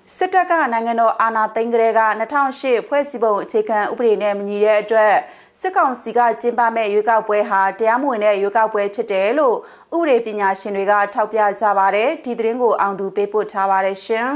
စစ်တပ်ကနိုင်ငံတော်အာဏာသိမ်းကလေးက2008ဖွဲ့စည်းပုံအခြေခံဥပဒေနဲ့မညီတဲ့အတွက်စစ်ကောင်စီကကျင်းပမဲ့ရွေးကောက်ပွဲဟာတရားမဝင်တဲ့ရွေးကောက်ပွဲဖြစ်တယ်လို့ဥပဒေပညာရှင်တွေကထောက်ပြကြပါတယ်ဒီသတင်းကိုအောင်သူပေးပို့ထားပါတယ်ရှင်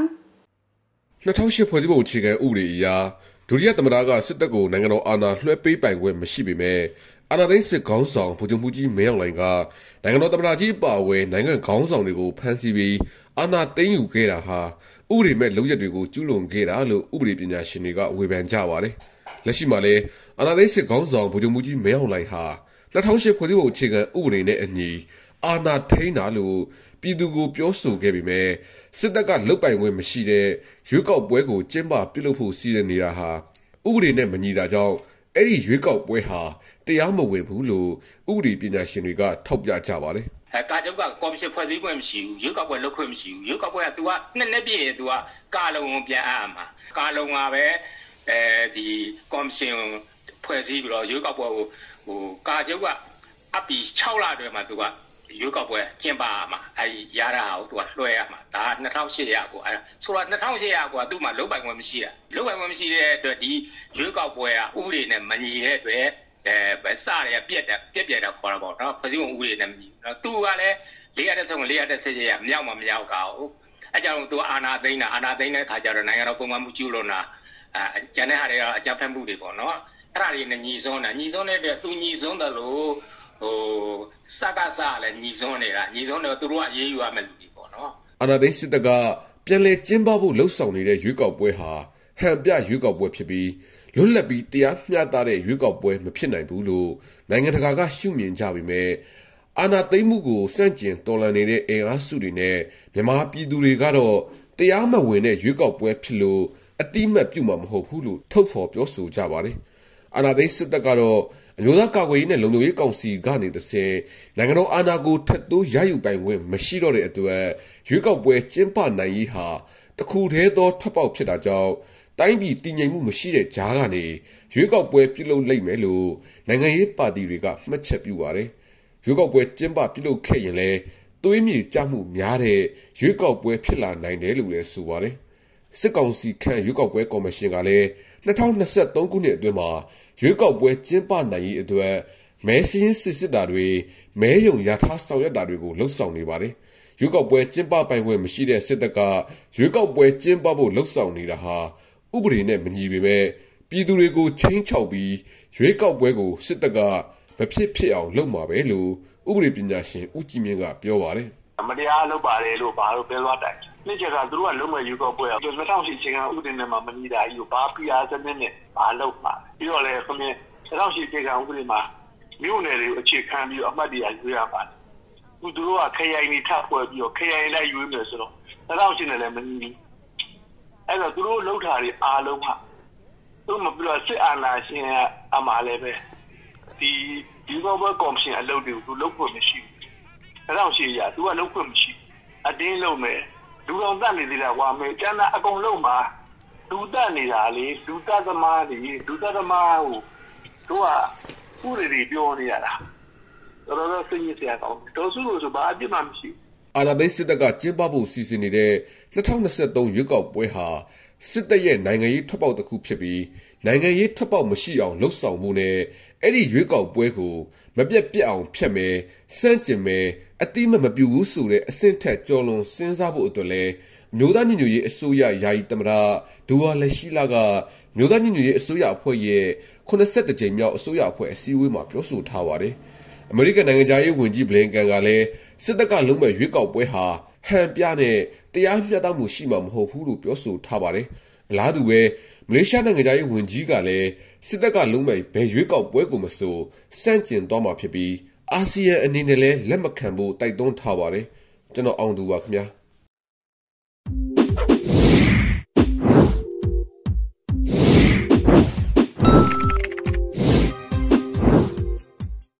2008ဖွဲ့စည်းပုံအခြေခံဥပဒေအရဒုတိယသမ္မတကစစ်တပ်ကိုနိုင်ငံတော်အာဏာလွှဲပေးပိုင်ခွင့်မရှိပေမဲ့အာဏာသိမ်းစစ်ခေါင်းဆောင်ဗိုလ်ချုပ်မှူးကြီးမင်းအောင်လှိုင်ကနိုင်ငံတော်သမ္မတကြီးပါဝဲနိုင်ငံခေါင်းဆောင်တွေကိုဖမ်းဆီးပြီးအာဏာသိမ်းယူခဲ့တာဟာဥပဒေမဲ့လုပ်ရက်တွေကိုကျူးလွန်ခဲ့တာလို့ဥပဒေပညာရှင်တွေကဝေဖန်ကြပါတယ်။လက်ရှိမှာလည်းအာဏာသိမ်းစစ်ခေါင်းဆောင်ဗိုလ်ချုပ်မှူးကြီးမင်းအောင်လှိုင်ဟာ2008ဖွဲ့စည်းပုံအခြေခံဥပဒေနဲ့အညီအာဏာထိန်းတာလို့ပြည်သူကိုပြောဆိုခဲ့ပေမဲ့စစ်တပ်ကလုတ်ပိုင်ခွင့်မရှိတဲ့ရွေးကောက်ပွဲကိုကျင်းပပြုလုပ်ဖို့စီစဉ်နေတာဟာဥပဒေနဲ့မညီတာကြောင့်အဲ့ဒီရွေးကောက်ပွဲဟာတရားမဝင်ဘူးလို့ဥပဒေပညာရှင်တွေကထောက်ပြကြပါတယ်။ကာချုပ်ကကော်မရှင်ဖွဲ့စည်းခွင့်မရှိဘူးရွေးကောက်ပွဲလုပ်ခွင့်မရှိဘူးရွေးကောက်ပွဲက तू ကနှစ်ပြည့်ရင် तू ကကာလုံကိုပြန်အပ်မှာကာလုံကပဲဒီကော်မရှင်ဖွဲ့စည်းပြီးတော့ရွေးကောက်ပွဲကိုကာချုပ်ကအပ်ပြီး6လအတွင်းမှာ तू ကရွေးကောက်ပွဲကျင်းပမှာအဲဒီရတာကို तू ကလွှဲရမှာဒါ2800ကိုဆိုတော့2800ကို तू မှလုံးပိုင်ခွင့်မရှိတာလုံးပိုင်ခွင့်မရှိတဲ့အတွက်ဒီရွေးကောက်ပွဲကဥပဒေနဲ့မညီတဲ့အတွက်စရပြက်ပြက်တာခေါ်တာပေါ့နော်ဖွဲ့စည်းပုံဥပဒေနဲ့မညီဘူးသူကလည်း430ရမြောက်မှမရောက်တာဟုတ်အဲကြောင့်သူအာဏာသိမ်းတဲ့ခါကျတော့နိုင်ငံတော်ပုံမှန်မှုကျူးလွန်တာကျန်တဲ့ဟာတွေကအကြမ်းဖက်မှုတွေပေါ့နော်အဲ့ဒါတွေနဲ့ညီစွန်းတဲ့အတွက်သူညီစွန်းတယ်လို့စကားစားလည်းညီစွန်းနေတာညီစွန်းတယ်သူတို့ကရေးယူရမယ်လူတွေပေါ့နော်အာဏာသိမ်းစစ်တပ်ကပြန်လည်ကျင်းပဖို့လှုံ့ဆော်နေတဲ့ရွေးကောက်ပွဲဟာဟန်ပြရွေးကောက်ပွဲဖြစ်ပြီးလွတ်လပ်ပြီးတရားမျှတတဲ့ရွေးကောက်ပွဲမဖြစ်နိုင်ဘူးလို့နိုင်ငံတကာကရှုမြင်ကြပေမဲ့အာဏာသိမ်းမှုကိုစန့်ကျင်တော်လှန်နေတဲ့အင်အားစုတွေနဲ့မြန်မာပြည်သူတွေကတော့တရားမဝင်တဲ့ရွေးကောက်ပွဲဖြစ်လို့အတိမတ်ပြုမှာမဟုတ်ဘူးလို့ထုတ်ဖော်ပြောဆိုကြပါတယ်။အာဏာသိမ်းစစ်တပ်ကတော့အမျိုးသားကာကွယ်ရေးနဲ့လုံခြုံရေးကောင်စီကနေတဆင့်နိုင်ငံတော်အာဏာကိုထပ်တိုးရယူပိုင်ခွင့်မရှိတော့တဲ့အတွက်ရွေးကောက်ပွဲကျင်းပနိုင်ရေးဟာတခုတည်းသောထွက်ပေါက်ဖြစ်တာကြောင့်တိုင်းပြည်တည်ငြိမ်မှုမရှိတဲ့ကြားကနေရွေးကောက်ပွဲပြုလုပ်လိုက်မယ်လို့နိုင်ငံရေးပါတီတွေကမှတ်ချက်ပြုပါတယ်။ရွေးကောက်ပွဲကျင်းပပြုလုပ်ခဲ့ရင်လည်းသွေးမြေကျမှုများတဲ့ရွေးကောက်ပွဲဖြစ်လာနိုင်တယ်လို့လည်းဆိုပါတယ်။စစ်ကောင်စီခန့်ရွေးကောက်ပွဲကော်မရှင်ကလည်း2023ခုနှစ်အတွင်းမှာရွေးကောက်ပွဲကျင်းပနိုင်ရေးအတွက်မဲစင်းစစ်တာတွေမဲယုံရထားဆောင်ရွက်တာတွေကိုလှုံ့ဆော်နေပါတယ်။ရွေးကောက်ပွဲကျင်းပပိုင်ခွင့်မရှိတဲ့စစ်တပ်ကရွေးကောက်ပွဲကျင်းပဖို့လှုံ့ဆော်နေတာဟာဥပဒေနဲ့မညီပေမဲ့ပြည်သူတွေကိုချင်းချောက်ပြီးရွေးကောက်ပွဲကိုစစ်တပ်ကမဖြစ်အောင်လုပ်မှာပဲလို့ဥပဒေပညာရှင်ဦးကြည်မြင့်ကပြောပါတယ်မတရားလုပ်ပါတယ်လို့ဘာလို့ပြောသွားတိုင်နှစ်ချက်ကသူတို့ကလုံးဝရွေးကောက်ပွဲက2008ချိန်ကဥပဒေနဲ့မှမညီတာကြီးကိုဘာ PR စနစ်နဲ့ဘာလုပ်မှာပြီးတော့လေခမင်း2008ချိန်ကဥပဒေမှာမြို့နယ်တွေကိုအခြေခံပြီးအမှတ်တရရွေးရပါတယ်သူတို့ကခရိုင်တွေထပ်ဖွဲ့ပြီးတော့ခရိုင်လိုက်ရွေးမယ်ဆိုတော့2008နဲ့လည်းမညီဘူးအဲ့တော့သူတို့လှုပ်ထားတွေအားလုံးဟာသူမပြတော့စစ်အာဏာရှင်အမှားလည်းပဲဒီဘောဘကော်မရှင်အလုပ်တွေကိုသူလုပ်ဖို့မရှိဘူး2008ရသူကလုပ်ဖို့မရှိအတင်းလုပ်မယ်လူတော်တက်နေသေးတာကွာမယ်ကျန်တာအကုန်လုံးမှာလူတက်နေတာလေလူတက်သမားကိုတို့ကဥရည်ပြောနေရတာတော်စိတ်ညစ်စရာကောင်းတော်စုလို့ဆိုဘာအပြစ်မှမရှိအာဏာသိမ်းစစ်တပ်ကကျင်းပဖို့စီစဉ်နေတဲ့2023ရွေးကောက်ပွဲဟာစစ်တပ်ရဲ့နိုင်ငံရေးထွက်ပေါက်တစ်ခုဖြစ်ပြီးနိုင်ငံရေးထွက်ပေါက်မရှိအောင်လှုံ့ဆော်မှုနဲ့အဲ့ဒီရွေးကောက်ပွဲကိုမပြတ်အောင်ဖျက်မယ်စန့်ကျင်မယ်အတိမပြူဘူးဆိုတဲ့အဆင့်ထက်ကျော်လွန်စဉ်းစားဖို့အတွက်လဲမျိုးသားညီညွတ်ရေးအစိုးရယာယီသမ္မတဒူဝါလက်ရှိလာကမျိုးသားညီညွတ်ရေးအစိုးရအဖွဲ့ရဲ့82ကြိမ်မြောက်အစိုးရအဖွဲ့အစည်းအဝေးမှာပြောဆိုထားပါတယ်အမေရိကန်နိုင်ငံသားရေးဝန်ကြီးဘလင်ကန်ကလည်းစစ်တပ်ကလုံးမဲ့ရွေးကောက်ပွဲဟာဟန်ပြနဲ့တရားမျှတမှုရှိမှာမဟုတ်ဘူးလို့ပြောဆိုထားပါတယ်အလားတူပဲမလေးရှားနိုင်ငံသားရေးဝန်ကြီးကလည်းစစ်တပ်ကလုံးမဲ့ဘယ်ရွေးကောက်ပွဲကိုမဆိုစန့်ကျင်သွားမှာဖြစ်ပြီးအာဆီယံအနေနဲ့လည်းလက်မခံဖို့တိုက်တွန်းထားပါတယ်ကျွန်တော်အောင်သူပါခင်ဗျာ